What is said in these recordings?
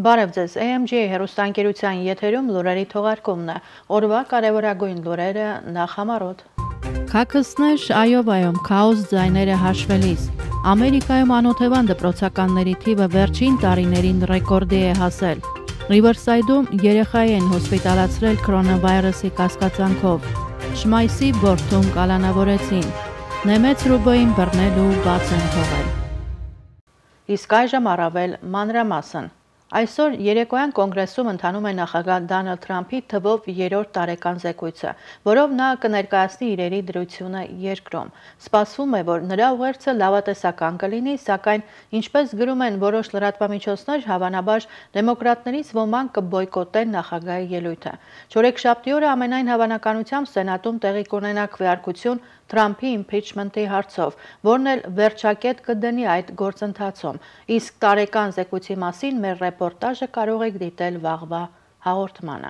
Բարև ձեզ, AMG հեռուստաընկերության եթերում լուրերի թողարկումն է, օրվա կարևորագույն լուրերը նախ համարոտ։ Քաքսներ Այովայում քաոս ձայները հաշվելիս, Ամերիկայում անօթևան դպրոցականների թիվը վերջին տարիներին ռեկորդի է հասել, Ռիվերսայդում երեխայի են հոսպիտալացրել կորոնավիրուսի կասկածանքով, Շմայսի բորդում կալանավորեցին, Նեմեց Ռուբոյին բռնել ու բաց են թողել։ Իսկ այժմ առավել մանրամասն։ Այսօր երեկոյան կոնգրեսում ընթանում է նախագահ Դոնալդ Թրամփի թվով 3-րդ տարեկան զեկույցը, որով նա կներկայացնի իրերի դրությունը երկրում։ Սպասվում է, որ նրա ուղերձը լավատեսական կլինի, սակայն ինչպես գրում են որոշ լրատվամիջոցներ, հավանաբար դեմոկրատներից ոմանք կբոյկոտեն նախագահի ելույթը։ Չորեքշաբթի օրը ամենայն հավանականությամբ Սենատում տեղի կունենա քվեարկություն Թրամփի իմփիչմենթի հարցով, որն էլ վերջակետ կդնի այդ գործընթացում, իսկ տարեկան զեկույցի մասին մեր ռեպորտաժը կարող եք դիտել վաղվա հաղորդմանը։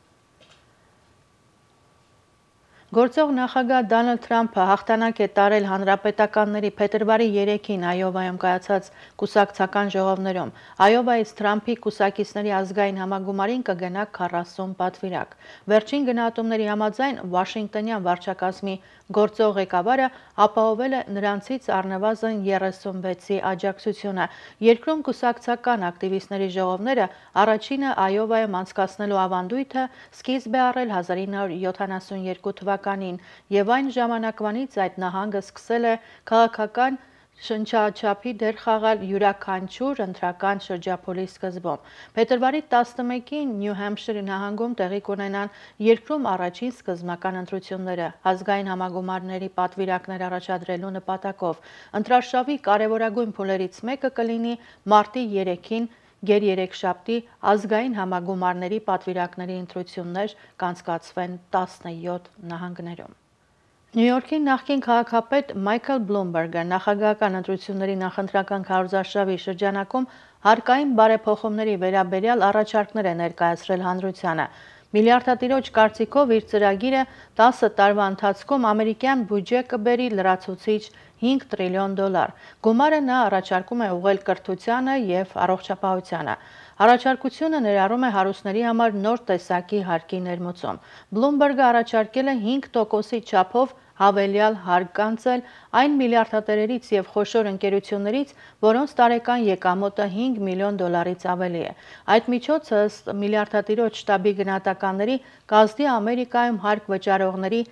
Գործող նախագահ Դոնալդ Թրամփը հաղթանակ է տարել հանրապետականների փետրվարի 3-ին Այովայում կայացած կուսակցական ժողովներում։ Այովայից Թրամփի կուսակիցների ազգային համագումարին կգնա 40 պատվիրակ։ Վերջին գնահատումների համաձայն Վաշինգտոնյան վարչակազմի գործող ղեկավարը ապահովել է նրանցից առնվազն 36-ի աջակցությունը։ Երկրում կուսակցական ակտիվիստների ժողովները առաջինը Այովայում անցկացնելու ավանդույթը սկիզբ է առել 1972 թվականին, եւ այն ժամանակվանից այդ նահանգը սկսել է քաղաքական շնչաչափի դեր խաղալ յուրաքանչյուր ընտրական շրջափուլի սկզբում։ Փետրվարի 11-ին Նյու Հեմփշիրի նահանգում տեղի կունենան երկրում առաջին սկզբնական ընտրությունները, ազգային համագումարների պատվիրակներ առաջադրելու նպատակով։ Ընտրարշավի կարևորագույն փուլերից մեկը կլինի մարտի 3-ին գերերեքշաբթի ազգային համագումարների պատվիրակների ընտրություններ կանցկացվեն 17 նահանգներում։ Նյու Յորքի նախկին քաղաքապետ Մայքլ Բլումբերգը նախագահական ընտրությունների նախընտրական քարոզարշավի շրջանակում հարկային բարեփոխումների վերաբերյալ առաջարկներ է ներկայացրել հանրությանը։ Միլիարդատիրոջ կարծիքով իր ծրագիրը 10 տարվա ընթացքում ամերիկյան բյուջե կբերի լրացուցիչ $5 տրիլիոն։ Գումարը նա առաջարկում է ուղղել կրթությանը և առողջապահությանը։ Առաջարկությունը ներառում է հարուստների համար նոր տեսակի հարկի ներմուծում։ Բլումբերգը առաջարկել է 5%-ի չափով հավելյալ հարկ կանցել այն միլիարդատերերից և խոշոր ընկերություններից, որոնց տարեկան եկամուտը $5 միլիոն ավելի է։ Այդ միջոցը ըստ միլիարդատիրոջ շտաբի գնահատականների կազդի Ամերիկայում հարկ վճարողների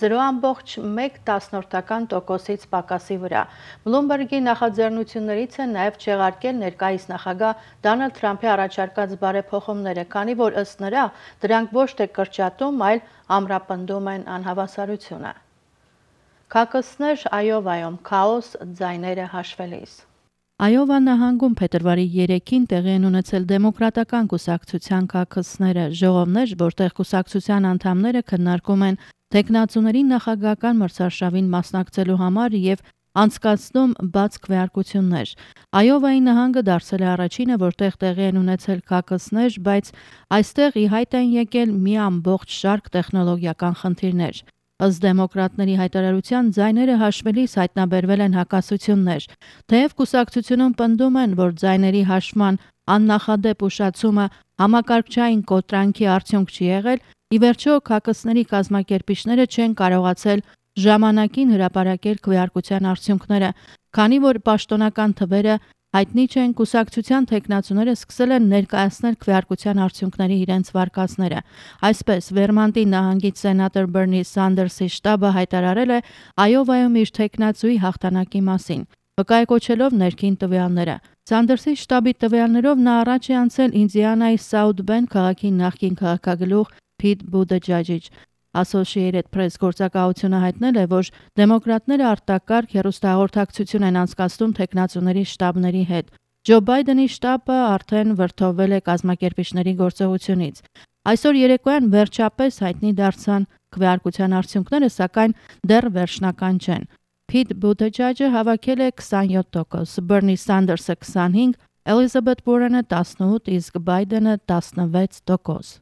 0,1%-ից պակասի վրա։ Բլումբերգի նախաձեռնություններից է նաև չեղարկել ներկայիս նախագահ Դոնալդ Թրամփի առաջարկած բարեփոխումները, քանի որ ըստ նրա դրանք ոչ թե կրճատում, այլ ամրապնդում են անհավասարությունը։ Քաքսներ Այովայում քաոս ձայները հաշվելիս։ Այովա նահանգում փետրվարի 3-ին տեղի են ունեցել դեմոկրատական կուսակցության քաքսները, ժողովներ, որտեղ կուսակցության անդամները քննարկում են թեկնածուների նախագահական մրցարշավին մասնակցելու համար և անցկացնում բաց քվեարկություններ։ Այովայի նահանգը դարձել է առաջինը, որտեղ տեղի են ունեցել քաքսներ, բայց այստեղ ի հայտ են եկել մի ամբողջ շարք տեխնոլոգիական խնդիրներ։ Ըստ դեմոկրատների հայտարարության ձայները հաշվելիս հայտնաբերվել են հակասություններ։ Թեև կուսակցությունում պնդում են, որ ձայների հաշվման աննախադեպ ուշացումը համակարգչային կոտրանքի արդյունք չի եղել, ի վերջո քաքսների կազմակերպիչները չեն կարողացել ժամանակին հրապարակել քվեարկության արդյունքները, քանի որ պաշտոնական թվերը հայտնի չեն, կուսակցության թեկնածուները սկսել են ներկայացնել քվեարկության արդյունքների իրենց վարկածները։ Այսպես, Վերմանտի նահանգից սենատոր Բերնի Սանդերսի շտաբը հայտարարել է Այովայում իր թեկնածուի հաղթանակի մասին, վկայակոչելով ներքին տվյալները։ Սանդերսի շտաբի տվյալներով նա առաջ է անցել Ինդիանայի Սաութ Բենդ քաղաքի նախկին քաղաքագլուխ Փիտ Բուտիջեջի։ Associated Press գործակալությունը հայտնել է, որ դեմոկրատները արտակարգ հեռուստահաղորդակցություն են անցկացնում թեկնածուների շտաբների հետ։ Ջո Բայդենի շտաբը արդեն վրդովվել է կազմակերպիչների գործողությունից։ Այսօր երեկոյան վերջապես հայտնի դարձան քվեարկության արդյունքները, սակայն դեռ վերջնական չեն։ Փիտ Բուտիջեջը հավաքել է 27%, Բերնի Սանդերսը 25%, Էլիզաբեթ Ուորենը 18%, իսկ Բայդենը 16%։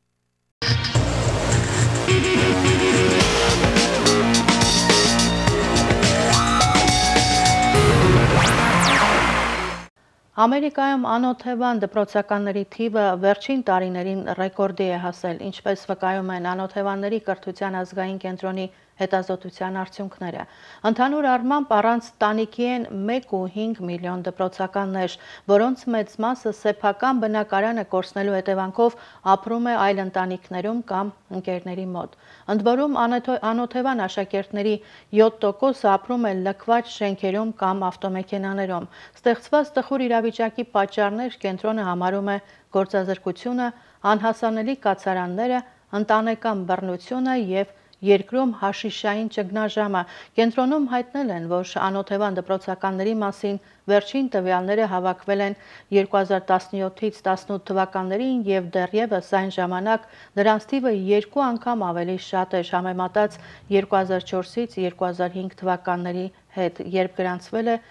Ամերիկայում անօթևան դպրոցականների թիվը վերջին տարիներին ռեկորդի է հասել, ինչպես վկայում են անօթևանների կրթության ազգային կենտրոնի հետազոտության արդյունքները։ Ընդհանուր առմամբ առանց տանիքի են 1,5 միլիոն դպրոցականներ, որոնց մեծ մասը սեփական բնակարանը կորցնելու հետևանքով ապրում է այլ ընտանիքներում կամ ընկերների մոտ։ Ընդ որում անօթևան աշակերտների 7%-ը ապրում է լքված շենքերում կամ ավտոմեքենաներում։ Ստեղծված տխուր իրավիճակի պատճառներ կենտրոնը համարում է գործազրկությունը, անհասանելի կացարանները, ընտանեկան բռնությունը և երկրում հաշիշային ճգնաժամը։ Կենտրոնում հայտնել են, որ անօթևան դպրոցականների մասին վերջին տվյալները հավաքվել են 2017-ից 18 թվականներին և դեռևս այն ժամանակ նրանց թիվը 2 անգամ ավելի շատ էր համեմատած 2004-ից 2005 թվականների հետ, երբ գրանցվել է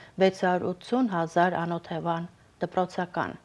680,000 անօթևան դպրոցական։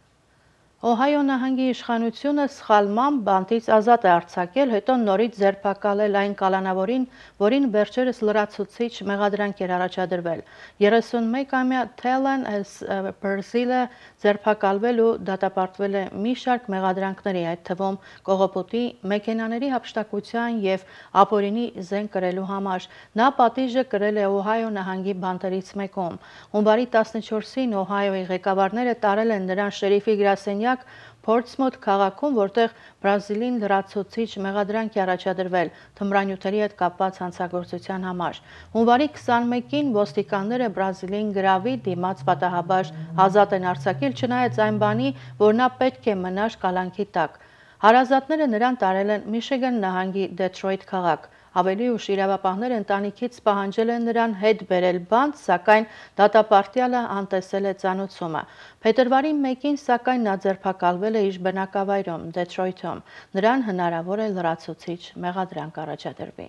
Օհայո նահանգի իշխանությունը սխալմամբ բանտից ազատ է արձակել, հետո նորից ձերբակալել այն կալանավորին, որին վերջերս լրացուցիչ մեղադրանք էր առաջադրվել։ 31-ամյա Թելան Բրզիլը ձերբակալվել ու դատապարտվել է մի շարք մեղադրանքների, այդ թվում կողոպուտի, մեքենաների հափշտակության և ապօրինի զենք կրելու համար։ Նա պատիժը կրել է Օհայո նահանգի բանտերից մեկում։ Հունվարի 14-ին Օհայոյի ղեկավարները տարել են նրան շերիֆի գրասենյակ Փորտսմութ քաղաքում, որտեղ Բրազիլին լրացուցիչ մեղադրանք է առաջադրվել թմրանյութերի հետ կապված հանցագործության համար։ Հունվարի 21-ին ոստիկանները Բրազիլին գրավի դիմաց պատահաբար ազատ են արձակել, չնայած այն բանի, որ նա պետք է մնար կալանքի տակ։ Հարազատները նրան տարել են Միշիգան նահանգի Դեթրոյթ քաղաք։ Ավելի ուշ իրավապահները ընտանիքից պահանջել են նրան հետ բերել բանտ, սակայն դատապարտյալը անտեսել է ծանոթումը։ Փետրվարի 1-ին, սակայն, նա ձերբակալվել է իր բնակավայրում Դեթրոյթում։ Նրան հնարավոր է լրացուցիչ մեղադրանք առաջադրվի։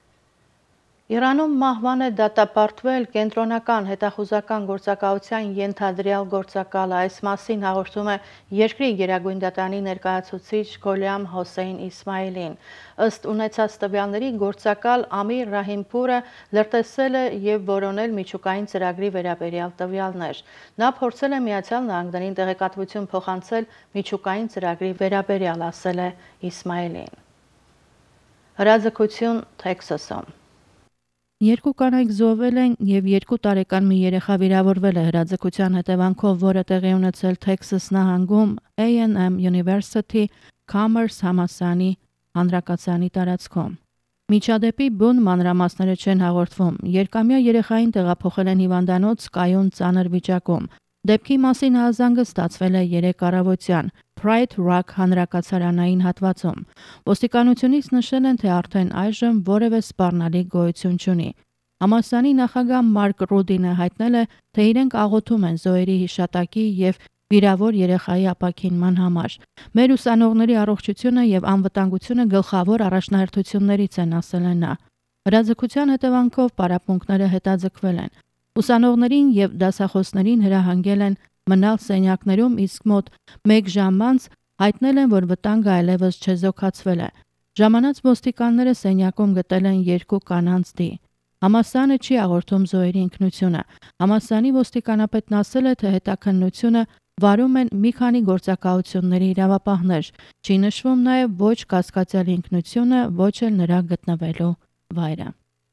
Իրանում մահվան է դատապարտվել կենտրոնական հետախուզական գործակալության ենթադրյալ գործակալը։ Այս մասին հաղորդում է երկրի գերագույն դատարանի ներկայացուցիչ Գոլյամ Հոսեյն Իսմայելին։ Ըստ ունեցած տվյալների, գործակալ Ամիր Ռահիմպուրը լրտեսել է և որոնել միջուկային ծրագրի վերաբերյալ տվյալներ։ Նա փորձել է Միացյալ Նահանգներին տեղեկատվություն փոխանցել միջուկային ծրագրի վերաբերյալ, ասել է Իսմայելին։ Հրաձգություն Թեքսասում։ Երկու կանայք զոհվել են և 2 տարեկան մի երեխա վիրավորվել է հրաձգության հետևանքով, որը տեղի ունեցել Թեքսաս նահանգում A&M University Commerce համալսարանի հանրակացարանի տարածքում։ Միջադեպի բուն մանրամասները չեն հաղորդվում։ Երկամյա երեխային տեղափոխել են հիվանդանոց կայուն ծանր վիճակում։ Դեպքի մասին հազանգը ստացվել է 3 առավոտյան Pride Rock հանրակացարանային հատվածում։ Ոստիկանությունից նշել են, թե արդեն այժմ որևէ սպառնալիք գոյություն չունի։ Համալսարանի նախագահ Մարկ Ռուդինը հայտնել է, թե իրենք աղոթում են զոհերի հիշատակի և վիրավոր երեխայի ապաքինման համար։ Մեր ուսանողների առողջությունը և անվտանգությունը գլխավոր առաջնահերթություններից են, ասել է նա։ Հրաձգության հետևանքով պարապմունքները հետաձգվել են։ Ուսանողներին և դասախոսներին հրահանգել են մնալ սենյակներում, իսկ մոտ 1 ժամ անց հայտնել են, որ վտանգը այլևս չեզոքացվել է։ Ժամանած ոստիկանները սենյակում գտել են 2 կանանց դի։ Համալսարանը չի աղոթում զոհերի ինքնությունը։ Համալսարանի ոստիկանապետն ասել է, թե հետաքննությունը վարում են մի քանի գործակալությունների իրավապահներ։ Չի նշվում նաև ոչ կասկածյալի ինքնությունը, ոչ էլ նրա գտնվելու վայրը։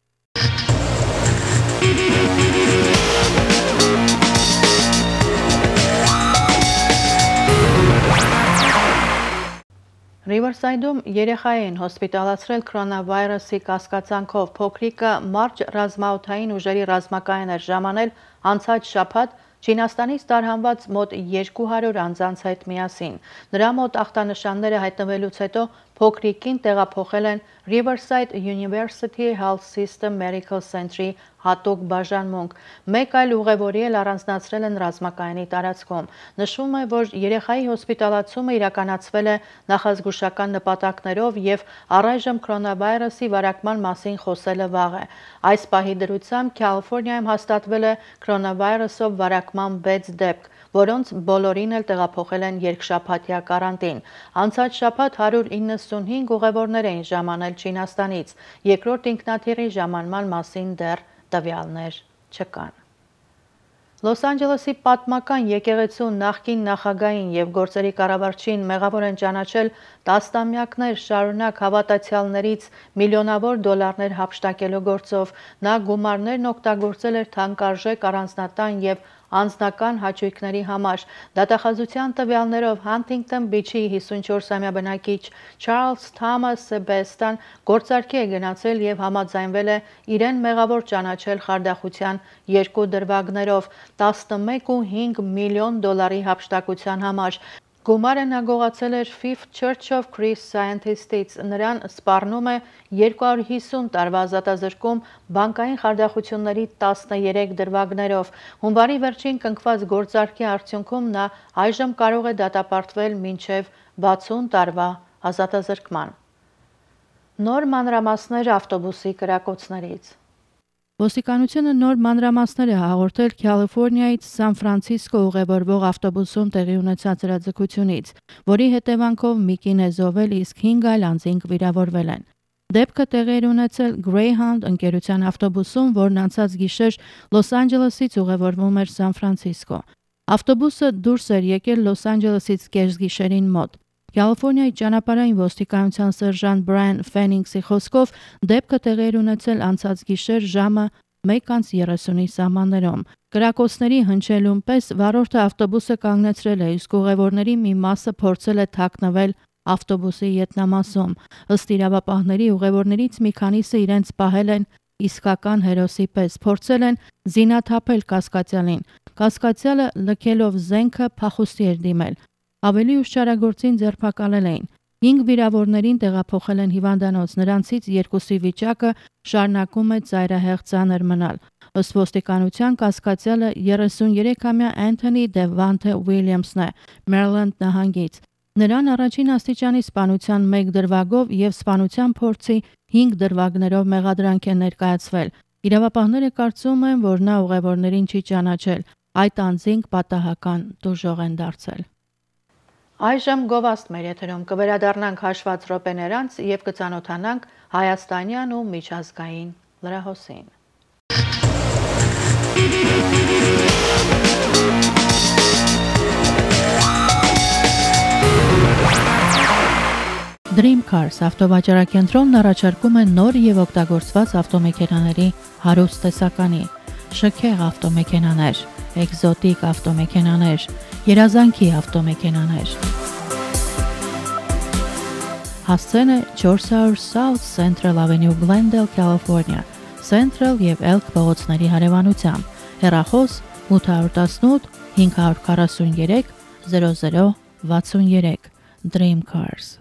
Ռիվերսայդում երեխա էին հոսպիտալացրել կորոնավիրուսի կասկածանքով։ Փոքրիկը մարջ ռազմաօդային ուժերի ռազմակայան էր ժամանել անցած շաբաթ Չինաստանից տարհանված մոտ 200 անձանց հետ միասին։ Նրա մոտ ախտանշանները հայտնվելուց հետո փոքրիկին տեղափոխել են Riverside University Health System Medical Center-ի հատուկ բաժանմունք։ Մեկ այլ ուղևորի էլ առանձնացրել են ռազմակայանի տարածքում։ Նշվում է, որ երեխայի հոսպիտալացումը իրականացվել է նախազգուշական նպատակներով և առայժմ կորոնավիրուսի վարակման մասին խոսելը վաղ է։ Այս պահի դրությամբ Կալիֆոռնիայում հաստատվել է կորոնավիրուսով վարակման 6 դեպք, որոնց բոլորին էլ տեղափոխել են երկշաբաթյա կարանտին։ Անցած շաբաթ 195 ուղևորներ էին ժամանել Չինաստանից։ Երկրորդ ինքնաթիռի ժամանման մասին դեռ տվյալներ չկան։ Լոս Անջելեսի պատմական եկեղեցու նախկին նախագահին եւ գործերի կառավարչին մեղավոր են ճանաչել տասնամյակներ շարունակ հավատացյալներից միլիոնավոր դոլարներ հափշտակելու գործով։ Նա գումարներն օգտագործել էր թանկարժեք առանձնատան եւ անձնական հաճույքների համար։ Դատախազության տվյալներով Հանթինգթոն Բիչի 54-ամյա բնակիչ Չարլզ Թամաս Սեբեստան գործարքի է գնացել եւ համաձայնվել է իրեն մեղավոր ճանաչել խարդախության 2 դրվագներով 11.5 միլիոն դոլարի հափշտակության համար։ Գումարը նա գողացել էր Fifth Church of Christ Scientistից, նրան սպառնում է 250 տարվա ազատազրկում բանկային խարդախությունների 13 դրվագներով։ Հունվարի վերջին կնքված գործարքի արդյունքում նա այժմ կարող է դատապարտվել մինչև 60 տարվա ազատազրկման։ Նոր մանրամասներ ավտոբուսի կրակոցներից։ Ոստիկանությունը նոր մանրամասներ է հաղորդել Կալիֆոռնիայից Սան Ֆրանցիսկո ուղևորվող ավտոբուսում տեղի ունեցած հրաձգությունից, որի հետևանքով մի կին է զոհվել, իսկ 5 այլ անձինք վիրավորվել են։ Դեպքը տեղի էր ունեցել Greyhound ընկերության ավտոբուսում, որն անցած գիշեր Լոս Անջելեսից ուղևորվում էր Սան Ֆրանցիսկո։ Ավտոբուսը դուրս էր եկել Լոս Անջելեսից կեսգիշերին մոտ։ Կալիֆոռնիայի ճանապարհային ոստիկանության սերժանտ Բրայան Ֆենինգսի խոսքով դեպքը տեղի էր ունեցել անցած գիշեր ժամը 1:30-ի սահմաններում։ Կրակոցների հնչելուն պես վարորդը ավտոբուսը կանգնեցրել է, իսկ ուղևորների մի մասը փորձել է թաքնվել ավտոբուսի ետնամասում։ Ըստ իրավապահների, ուղևորներից մի քանիսը իրենց պահել են իսկական հերոսի պես, փորձել են զինաթափել կասկածյալին։ Կասկածյալը լքելով զենքը փախուստի էր դիմել։ Ավելի ուշ չարագործին ձերբակալել էին։ 5 վիրավորներին տեղափոխել են հիվանդանոց, նրանցից 2-ի վիճակը շարունակում է ծայրահեղ ծանր մնալ։ Ըստ ոստիկանության կասկածյալը 33-ամյա Անթոնի Դևանթե Ուիլյամսն է, Մերիլենդ նահանգից։ Նրան առաջին աստիճանի սպանության 1 դրվագով եւ սպանության փորձի 5 դրվագներով մեղադրանք է ներկայացվել։ Իրավապահները կարծում են, որ նա ուղևորներին չի ճանաչել։ Այդ անձինք պատահական տուժող են դարձել։ Այժմ գովաստ մեր եթերում կվերադառնանք հաշված րոպեներ անց եւ կծանոթանանք հայաստանյան ու միջազգային լրահոսին։ Dream Cars ավտովաճառակենտրոնն առաջարկում է նոր եւ օգտագործված ավտոմեքենաների հարուստ տեսականի, շքեղ ավտոմեքենաներ, էկզոտիկ ավտոմեքենաներ, երազանքի ավտոմեքենաներ։ Հասցեն է 400 South Central Avenue, Glendale, California, Central եւ Elk փողոցների հարևանությամբ։ Հեռախոս 818 543 0063 Dream Cars։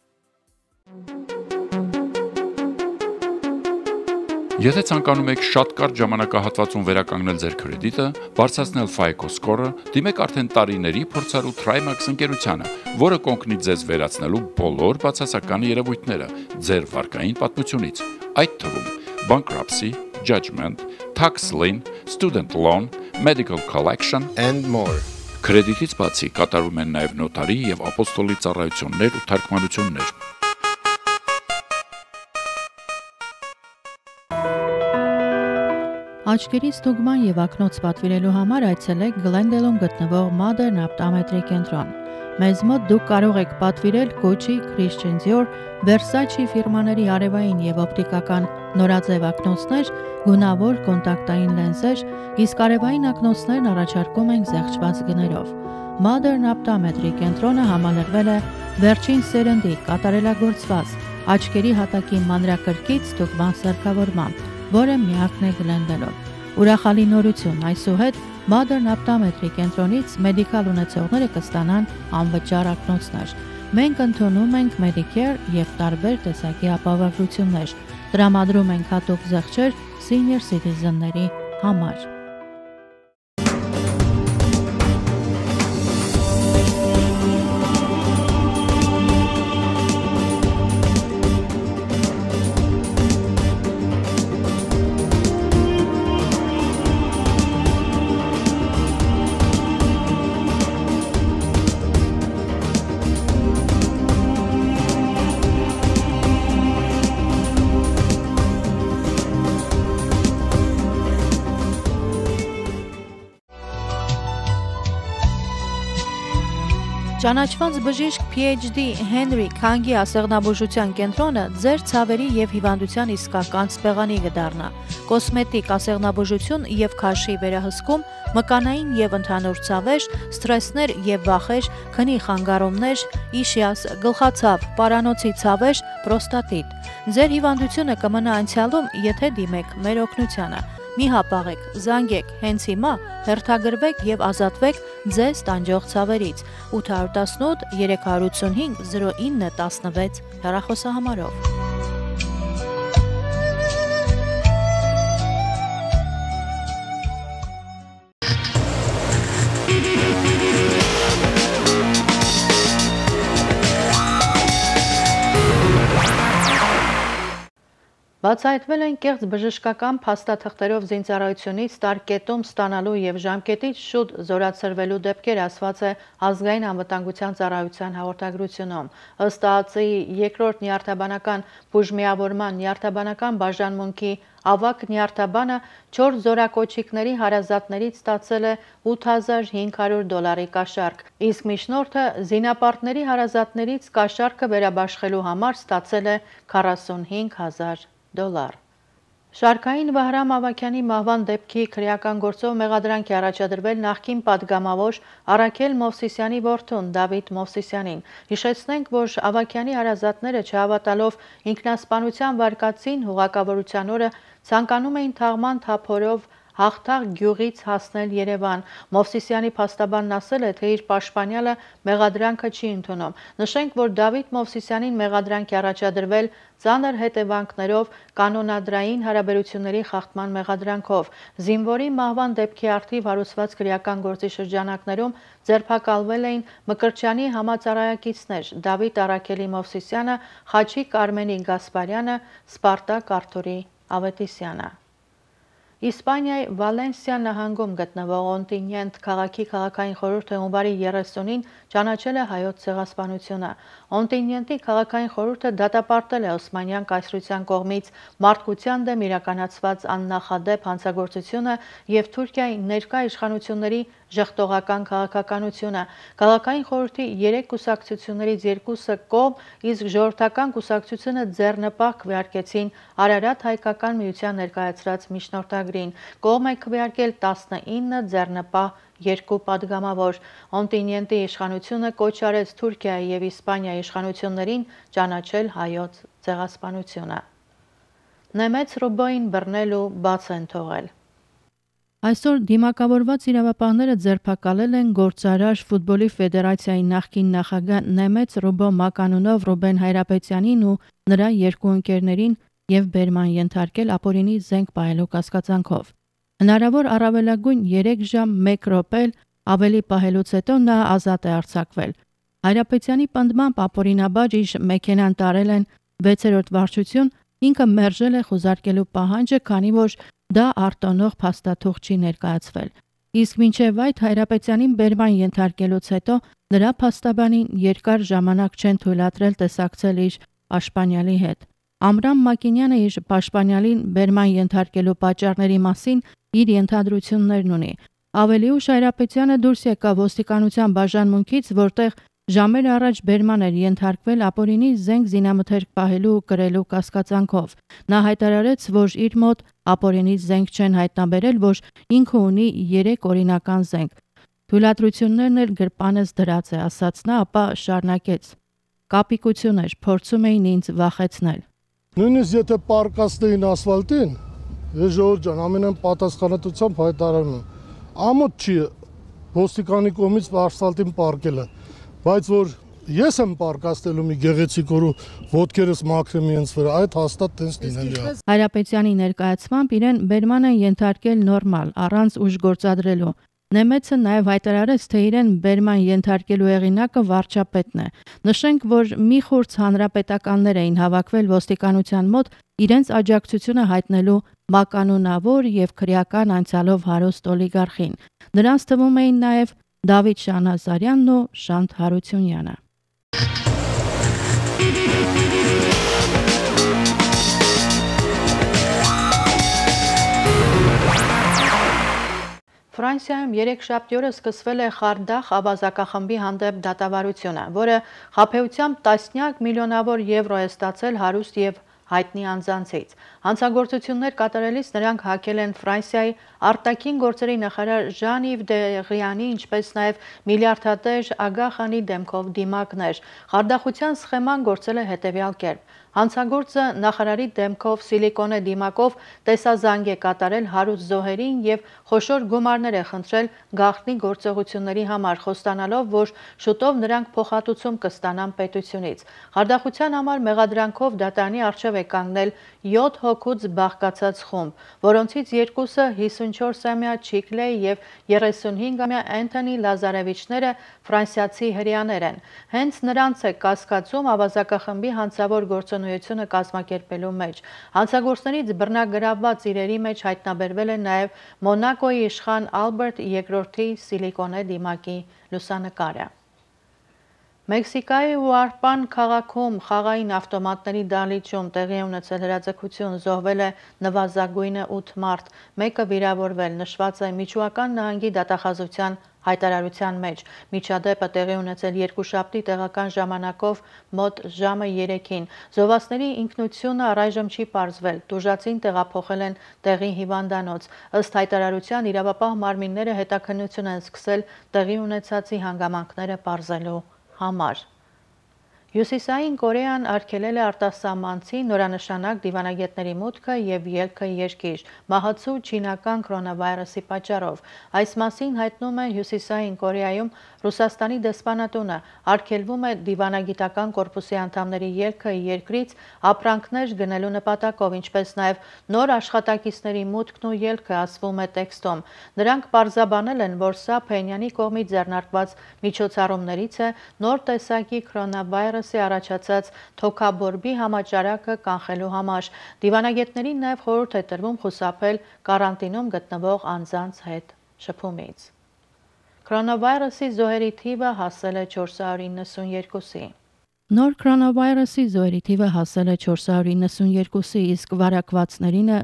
Եթե ցանկանում եք շատ կարճ ժամանակահատվածում վերականգնել ձեր կրեդիտը, բարձրացնել FICO score-ը, դիմեք արդեն տարիների փորձառու Trimax ընկերությանը, որը կօգնի ձեզ վերացնելու բոլոր բացասական երևույթները ձեր վարկային պատմությունից, այդ թվում bankruptcy, judgment, tax lien, student loan, medical collection and more։ Կրեդիտից բացի կատարում են նաև նոտարի եւ ապոստոլի ծառայություններ ու թարգմանություններ։ Աչքերի ստուգման եւ ակնոց պատվիրելու համար այցելեք Glendale-ում գտնվող Modern Optometry կենտրոն։ Մեզ մոտ դուք կարող եք պատվիրել Gucci, Christian Dior, Versace ֆիրմաների արևային եւ օպտիկական նորաձև ակնոցներ, գունավոր կոնտակտային լենզեր, իսկ արևային ակնոցներն առաջարկում ենք զեղչված գներով։ Modern Optometry կենտրոնը համալրվել է վերջին սերնդի կատարելագործված աչքերի հատակի մանրակրկիտ ստուգման սարքավորմամբ, որը միակն է Glendale-ում։ Ուրախալի նորություն, այսուհետ Modern Optometry կենտրոնից մեդիկալ ունեցողները կստանան անվճար ակնոցներ։ Մենք ընդունում ենք Medicare եւ տարբեր տեսակի ապահովություններ։ Տրամադրում ենք հատուկ զեղչեր senior citizen-ների համար։ Ճանաչված բժիշկ PhD Հենրի Քանգի ասեղնաբուժության կենտրոնը ձեր ցավերի եւ հիվանդության իսկական սպեղանի կդառնա։ Կոսմետիկ ասեղնաբուժություն եւ քաշի վերահսկում, մկանային եւ ընդհանուր ցավեր, սթրեսներ եւ վախեր, քնի խանգարումներ, իշիաս, գլխացավ, պարանոցի ցավեր, պրոստատիտ։ Ձեր հիվանդությունը կմնա անցյալում, եթե դիմեք մեր օգնությանը։ Մի հապաղեք, զանգեք, հենց հիմա հերթագրվեք եւ ազատվեք ձեզ տանջող ցավերից 818 385 0916 հեռախոսահամարով։ Բացահայտվել են կեղծ բժշկական փաստաթղթերով զինծառայությունից տարկետում ստանալու եւ ժամկետից շուտ զորացրվելու դեպքեր, ասված է Ազգային անվտանգության ծառայության հաղորդագրությունում։ Ըստ ԱԱԾ-ի երկրորդ նյարդաբանական բուժմիավորման նյարդաբանական բաժանմունքի ավագ նյարդաբանը 4 զորակոչիկների հարազատներից ստացել է $8500 կաշառք, իսկ միջնորդը զինապարտների հարազատներից կաշառքը վերաբաշխելու համար ստացել է $45000։ Շարքային Վահրամ Ավագյանի մահվան դեպքի քրեական գործով մեղադրանք է առաջադրվել նախկին падգամավոր Արաքել Մովսիսյանի որդուն Դավիթ Մովսիսյանին։ Հիշեցնենք, որ Ավագյանի հարազատները չհավատալով ինքնասպանության վարկածին հուղակավորության օրը ցանկանում էին թաղման թափորով Հաղթաղ գյուղից հասնել Երևան։ Մովսիսյանի փաստաբանն ասել է, թե իր պաշտպանյալը մեղադրանքը չի ընդունում։ Նշենք, որ Դավիթ Մովսիսյանին մեղադրանք է առաջադրվել ծանր հետևանքներով կանոնադրային հարաբերությունների խախտման մեղադրանքով։ Զինվորի մահվան դեպքի առթիվ հարուցված քրեական գործի շրջանակներում ձերբակալվել էին Մկրտչյանի համածառայակիցներ Դավիթ Արաքելի Մովսիսյանը, Խաչիկ Արմենի Գասպարյանը, Սպարտակ Արթուրի Ավետիսյանը։ Իսպանիայի Վալենսիա նահանգում գտնվող Օնտինյենտ քաղաքի քաղաքային խորհուրդը հունվարի 30-ին ճանաչել է հայոց ցեղասպանությունը։ Օնտինյենտի քաղաքային խորհուրդը դատապարտել է Օսմանյան կայսրության կողմից մարդկության դեմ իրականացված աննախադեպ հանցագործությունը եւ Թուրքիայի ներկա իշխանությունների ժխտողական քաղաքականությունը։ Քաղաքային խորհրդի 3 կուսակցություններից 2-ը կողմ, իսկ ժողովրդական կուսակցությունը ձեռնպահ քվեարկեցին Արարատ հայկական միության ներկայացրած միջնորդագրին։ Կողմ է քվեարկել 19, ձեռնպահ 2 падգամավոր։ Օնտինյենտի իշխանությունը կոչ արեց Թուրքիայի եւ Իսպանիայի իշխանություններին ճանաչել հայոց ցեղասպանությունը։ Նեմեց ռուբոին բռնել ու բաց են թողել։ Այսօր դիմակավորված իրավապահները ձերբակալել են Գործարար ֆուտբոլի ֆեդերացիայի նախկին նախագահ Նեմեց Ռուբո Մականունով Ռուբեն Հայրապետյանին ու նրա 2 ընկերներին եւ բերման ենթարկել ապօրինի զենք պահելու կասկածանքով։ Հնարավոր առավելագույն 3 ժամ 1 րոպե ավելի պահելուց հետո նա ազատ է արձակվել։ Հայրապետյանի պնդմամբ ապօրինաբար իր մեքենան տարել են 6-րդ վարչություն, ինքը մերժել է խուզարկելու պահանջը, քանի որ դա արտոնող փաստաթուղթ չի ներկայացվել։ Իսկ մինչև այդ Հայրապետյանին բերման ենթարկելուց հետո նրա փաստաբանին երկար ժամանակ չեն թույլատրել տեսակցել իր պաշտպանյալի հետ։ Ամրամ Մակինյանը իր պաշտպանյալին բերման ենթարկելու պատճառների մասին իր ենթադրություններն ունի։ Ավելի ուշ Հայրապետյանը դուրս եկավ ոստիկանության բաժանմունքից, որտեղ ժամեր առաջ բերման էր ենթարկվել ապօրինի զենք զինամթերք պահելու ու կրելու կասկածանքով։ Նա հայտարարեց, որ իր մոտ ապօրինի զենք չեն հայտնաբերել, որ ինքը ունի 3 օրինական զենք։ Թույլատրություններն էլ գրպանս դրած է, ասաց նա, ապա շարունակեց. Կապիկություն էր, փորձում էին ինձ վախեցնել։ Նույնիսկ եթե պարկասնեին ասֆալտին, ժողովուրդ ջան, ամենայն պատասխանատվությամբ հայտարարում եմ, ամոթ չի ոստիկանի կողմից ասֆալտին պարկելը, բայց որ ես եմ պարկաստելու մի գեղեցիկ օրու ոտքերս մաքրեմ իրենց վրա, այդ հաստատ տենց լինելի է։ Հայրապետյանի ներկայացմամբ իրեն բերման են ենթարկել նորմալ, առանց ուժ գործադրելու։ Նեմեցը նաև հայտարարեց, թե իրեն բերման ենթարկելու հեղինակը վարչապետն է։ Նշենք, որ մի խորց հանրապետականներ էին հավաքվել ոստիկանության մոտ իրենց աջակցությունը հայտնելու մականունավոր եւ քրեական անցյալով հարուստ օլիգարխին։ Նրանց թվում էին նաև Դավիթ Շանազարյանն ու Շանթ Հարությունյանը։ Ֆրանսիայում երեքշաբթի օրը սկսվել է Խարդախ ավազակախմբի հանդեպ դատավարությունը, որը խաբեությամբ տասնյակ միլիոնավոր եվրո է ստացել հարուստ եւ հայտնի անձանցից։ Հանցագործություններ կատարելիս նրանք հակել են Ֆրանսիայի արտաքին գործերի նախարար Ժան-Իվ Դեղյանի, ինչպես նաև միլիարդատեր Ագախանի դեմքով դիմակներ։ Խարդախության սխեման գործել է հետևյալ կերպ. Հանցագործը նախարարի դեմքով սիլիկոնե դիմակով տեսազանգ է կատարել հարուստ զոհերին եւ խոշոր գումարներ է խնդրել գաղտնի գործողությունների համար, խոստանալով, որ շուտով նրանք փոխհատուցում կստանան պետությունից։ Խարդախության համար մեղադրանքով դատարանի առջև է կանգնել 7 հոգուց բաղկացած խումբ, որոնցից երկուսը 54-ամյա Չիկլեյ եւ 35-ամյա Էնթոնի Լազարևիչները ֆրանսիացի հրեաներ են։ Հենց նրանց է կասկածում ավազակախմբի հանցավոր գործունեությունը կազմակերպելու մեջ։ Հանցագործներից բռնագրավված իրերի մեջ հայտնաբերվել է նաև Մոնակոյի իշխան Ալբերտ II-ի սիլիկոնե դիմակի լուսանկարը։ Մեքսիկայի Ուարպան քաղաքում խաղային ավտոմատների դահլիճում տեղի ունեցել հրաձգություն, զոհվել է նվազագույնը 8 մարդ, մեկը վիրավորվել, նշված է Միչուական նահանգի դատախազության հայտարարության մեջ։ Միջադեպը տեղի ունեցել երկուշաբթի տեղական ժամանակով մոտ ժամը 3-ին։ Զոհվածների ինքնությունը առայժմ չի պարզվել։ Տուժածին տեղափոխել են տեղի հիվանդանոց։ Ըստ հայտարարության իրավապահ մարմինները հետաքննություն են սկսել տեղի ունեցածի հանգամանքները պարզելու համար։ Հյուսիսային Կորեան արգելել է արտասահմանցի նորանշանակ դիվանագետների մուտքը եւ ելքը երկիր մահացու չինական կորոնավիրուսի պատճառով։ Այս մասին հայտնում է Հյուսիսային Կորեայում Ռուսաստանի դեսպանատունը, արգելվում է դիվանագիտական կորպուսի անդամների ելքը երկրից ապրանքներ գնելու նպատակով, ինչպես նաև նոր աշխատակիցների մուտքն ու ելքը, ասվում է տեքստում։ Նրանք պարզաբանել են, որ սա Փենյանի կողմից ձեռնարկված միջոցառումներից է նոր տեսակի կորոնավիրուսի առաջացած թոքաբորբի համաճարակը կանխելու համար։ Դիվանագետներին նաև խորհուրդ է տրվում խուսափել կարանտինում գտնվող անձանց հետ շփումից։ Կորոնավիրուսի զոհերի թիվը հասել է 492-ի։ Նոր կորոնավիրուսի զոհերի թիվը հասել է 492-ի, իսկ վարակվածներինը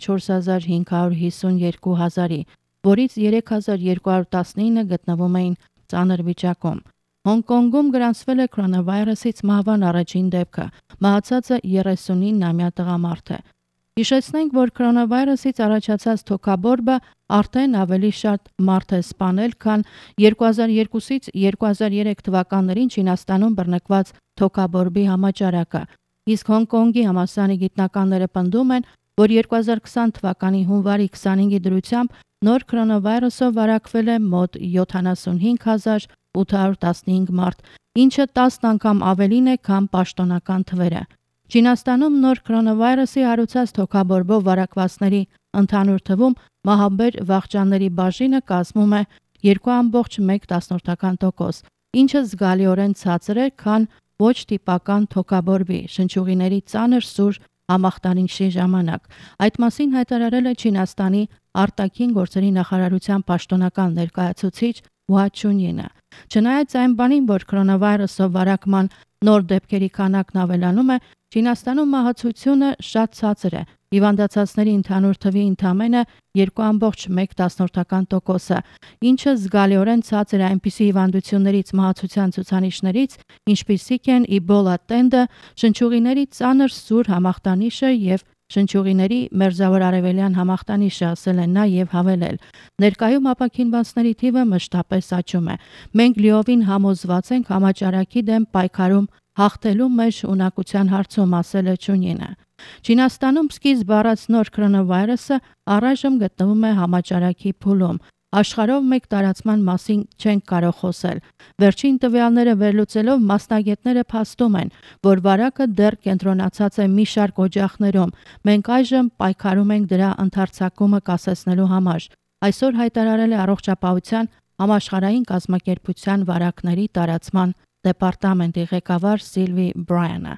24552-ի, որից 3219-ը գտնվում էին ծանր վիճակում։ Հոնկոնգում գրանցվել է կորոնավիրուսից մահվան առաջին դեպքը։ Մահացածը 39-ամյա տղամարդ է։ Հիշեցնենք, որ կորոնավիրուսից առաջացած թոքաբորբը արդեն ավելի շատ մարդ է սպանել, քան 2002-ից 2003 թվականներին Չինաստանում բռնկված թոքաբորբի համաճարակը։ Իսկ Հոնկոնգի համալսարանի գիտնականները պնդում են, որ 2020 թվականի հունվարի 25-ի դրությամբ նոր կորոնավիրուսով վարակվել է մոտ 75815 մարդ, ինչը 10 անգամ ավելին է, քան պաշտոնական թվերը։ Չինաստանում նոր կորոնավիրուսի հարուցած թոքաբորբով վարակվածների ընդհանուր թվում մահաբեր վախճանների բաժինը կազմում է 2.1%, ինչը զգալիորեն ցածր է, քան ոչ տիպական թոքաբորբի շնչուղիների ծանր սուր համախտանիշի ժամանակ։ Այդ մասին հայտարարել է Չինաստանի արտաքին գործերի նախարարության պաշտոնական ներկայացուցիչ Հուա Չունյինը։ Չնայած այն բանին, որ կորոնավիրուսով վարակման նոր դեպքերի քանակն ավելանում է, Չինաստանում մահացությունը շատ ցածր է։ Հիվանդացածների ընդհանուր թվի ընդամենը 2.1%, ինչը զգալիորեն ցածր է այնպիսի հիվանդություններից մահացության ցուցանիշներից, ինչպիսիք են Իբոլա տենդը, շնչուղիների ծանր սուր համախտանիշը եւ շնչուղիների մերձավոր արևելյան համախտանիշը, ասել են նա եւ հավելել. Ներկայում ապաքինվածների թիվը մշտապես աճում է։ Մենք լիովին համոզված ենք համաճարակի դեմ պայքարում հաղթելու մեր ունակության հարցում, ասել է Չունյինը։ Չինաստանում սկիզբ առած նոր կորոնավիրուսը առայժմ գտնվում է համաճարակի փուլում։ Աշխարհով մեկ տարածման մասին չենք կարող խոսել։ Վերջին տվյալները վերլուծելով մասնագետները փաստում են, որ վարակը դեռ կենտրոնացած է մի շարք օջախներում։ Մենք այժմ պայքարում ենք դրա ընդարձակումը կասեցնելու համար։ Այսօր հայտարարել է Առողջապահության համաշխարհային կազմակերպության վարակների տարածման դեպարտամենտի ղեկավար Սիլվի Բրայանը։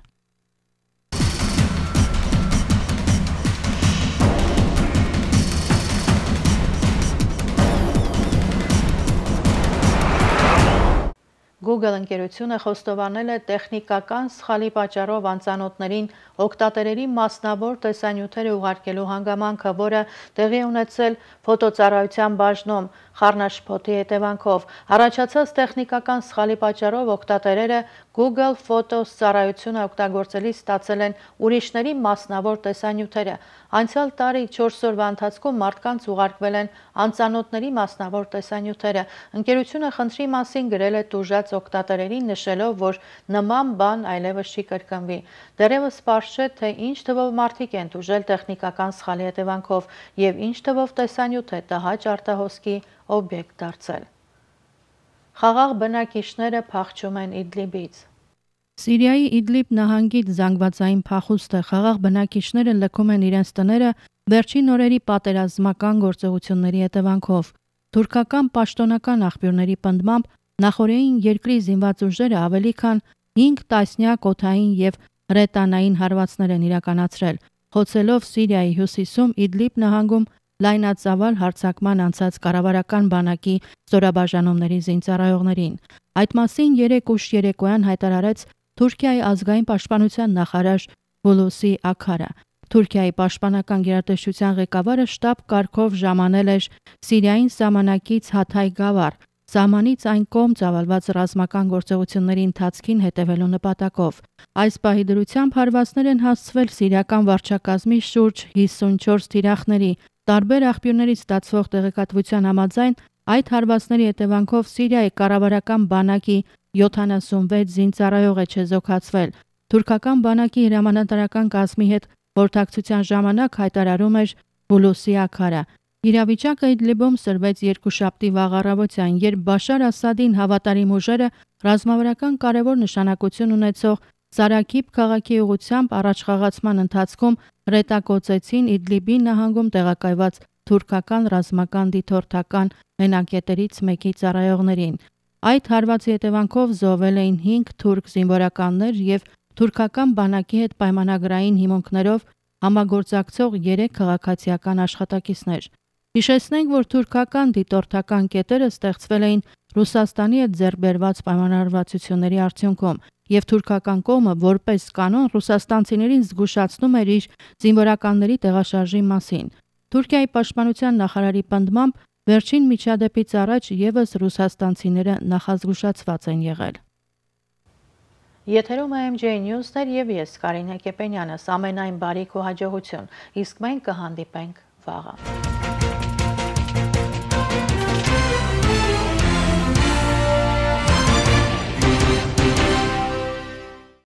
Google ընկերությունը խոստովանել է տեխնիկական սխալի պատճառով անծանոթներին օգտատերերի մասնավոր տեսանյութերը ուղարկելու հանգամանքը, որը տեղի է ունեցել ֆոտոծառայության բաժնում խառնաշփոթի հետևանքով։ Առաջացած տեխնիկական սխալի պատճառով օգտատերերը Google Photos ծառայությունը օգտագործելիս ստացել են ուրիշների մասնավոր տեսանյութերը։ Անցյալ տարի 4 օրվա ընթացքում մարդկանց ուղարկվել են անծանոթների մասնավոր տեսանյութերը։ Ընկերությունը խնդրի մասին գրել է տուժած օգտատերերին, նշելով, որ նման բան այլևս չի կրկնվի։ Դեռևս պարզ չէ, թե ինչ թվով մարդիկ են տուժել տեխնիկական սխալի հետևանքով եւ ինչ թվով տեսանյութ է տհաճ արտահոսքի օբյեկտ դարձել։ Խաղաղ բնակիչները փախչում են Իդլիբից։ Սիրիայի Իդլիբ նահանգից զանգվածային փախուստ է, խաղաղ բնակիչները լքում են իրենց տները վերջին օրերի պատերազմական գործողությունների հետևանքով։ Թուրքական պաշտոնական աղբյուրների պնդմամբ նախօրեին երկրի զինված ուժերը ավելի քան 5 տասնյակ օդային եւ հրետանային հարվածներ են իրականացրել, խոցելով Սիրիայի հյուսիսում Իդլիբ նահանգում լայնածավալ հարձակման անցած կառավարական բանակի ստորաբաժանումների զինծառայողներին։ Այդ մասին 3 ուշ երեկոյան հայտարարեց Թուրքիայի ազգային պաշտպանության նախարար Հուլուսի Աքարը։ Թուրքիայի պաշտպանական գերատեսչության ղեկավարը շտաբ կարգով ժամանել էր Սիրիային սահմանակից Հաթայ գավառ, սահմանից այն կողմ ծավալված ռազմական գործողությունների ընթացքին հետևելու նպատակով։ Այս պահի դրությամբ հարվածներ են հասցվել սիրիական վարչակազմի շուրջ 54 թիրախների։ Տարբեր աղբյուրներից ստացվող տեղեկատվության համաձայն այդ հարվածների հետևանքով Սիրիայի կառավարական բանակի 76 զինծառայող է չեզոքացվել։ Թուրքական բանակի հրամանատարական կազմի հետ խորհրդակցության ժամանակ հայտարարում էր Հուլուսի Աքարը։ Իրավիճակը Իդլիբում սրվեց երկուշաբթի վաղ առավոտյան, երբ Բաշար Ասադին հավատարիմ ուժերը ռազմավարական կարևոր նշանակություն ունեցող Սարաքիբ քաղաքի ուղղությամբ առաջխաղացման ընթացքում հրետակոծեցին Իդլիբի նահանգում տեղակայված թուրքական ռազմական դիտորդական հենակետերից մեկի ծառայողներին։ Այդ հարվածի հետևանքով զոհվել էին 5 թուրք զինվորականներ եւ թուրքական բանակի հետ պայմանագրային հիմունքներով համագործակցող 3 քաղաքացիական աշխատակիցներ։ Հիշեցնենք, որ թուրքական դիտորդական կետերը ստեղծվել էին Ռուսաստանի հետ ձեռքբերված պայմանավորվածությունների արդյունքում, եւ թուրքական կողմը որպես կանոն ռուսաստանցիներին զգուշացնում էր իր զինվորականների տեղաշարժի մասին։ Թուրքիայի պաշտպանության նախարարի պնդմամբ վերջին միջադեպից առաջ եւս ռուսաստանցիները նախազգուշացված են եղել։ Եթերում MJ News-ն էր եւ ես Կարինե Կեպենյանս, ամենայն բարիք ու հաջողություն, իսկ մենք կհանդիպենք վաղը։